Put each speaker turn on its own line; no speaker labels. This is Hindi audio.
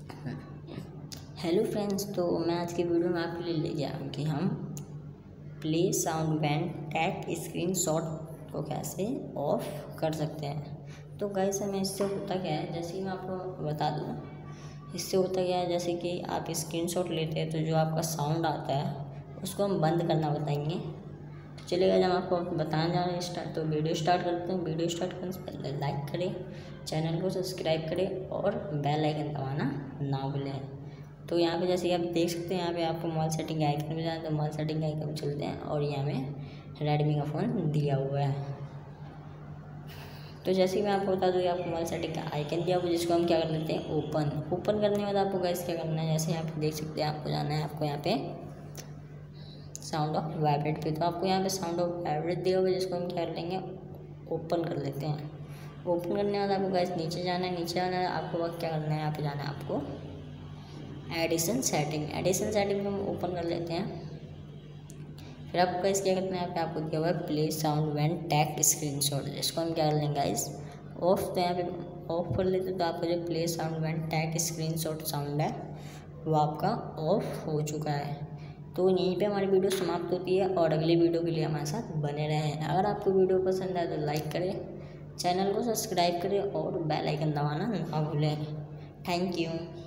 हेलो फ्रेंड्स, तो मैं आज की वीडियो में आपके लिए ले गया हूँ कि हम play sound band tag screenshot को कैसे ऑफ कर सकते हैं। तो गाइस हमें इससे होता क्या है, जैसे कि मैं आपको बता दूँ, इससे होता क्या है, जैसे कि आप स्क्रीन शॉट लेते हैं तो जो आपका साउंड आता है उसको हम बंद करना बताएंगे। तो चलिएगा, जब आपको बताने जा रहे हैं स्टार्ट, तो वीडियो स्टार्ट करते हैं। वीडियो स्टार्ट करने से पहले लाइक करें, चैनल को सब्सक्राइब करें और बेल आइकन दबाना ना भूलें। तो यहाँ पे जैसे कि आप देख सकते हैं, यहाँ पे आपको मोबाइल सेटिंग का आइकन में जाना है, तो मोबाइल सेटिंग का आइकन में चलते हैं और यहाँ में रेडमी का फ़ोन दिया हुआ है। तो जैसे कि मैं आपको बता दूँ, आपको मोबाइल सेटिंग का आइकन दिया हुआ, जिसको हम क्या कर लेते हैं, ओपन करने के बाद आपको गाइस क्या करना है, जैसे यहाँ पे देख सकते हैं, आपको जाना है, आपको यहाँ पे साउंड ऑफ वाइब्रेट पे। तो आपको यहाँ पे साउंड ऑफ वाइब्रेट दिया हुआ है, जिसको हम क्या कर लेंगे, ओपन कर लेते हैं। ओपन करने के बाद आपको गाइस नीचे जाना है, आपको वक्त क्या करना है, यहाँ पे जाना है आपको एडिशन सेटिंग में हम ओपन कर लेते हैं। फिर आपको गाइस क्या करना है, यहाँ पे आपको दिया हुआ है play sound when tag screenshot, जिसको हम क्या कर लेंगे गाइस, ऑफ। तो यहाँ पे ऑफ कर लेते हैं, तो आपका जो play sound when tag screenshot sound है वो आपका ऑफ हो चुका है। तो यहीं पे हमारी वीडियो समाप्त होती है और अगली वीडियो के लिए हमारे साथ बने रहें। अगर आपको वीडियो पसंद आए तो लाइक करें, चैनल को सब्सक्राइब करें और बेल आइकन दबाना ना भूलें। Thank you.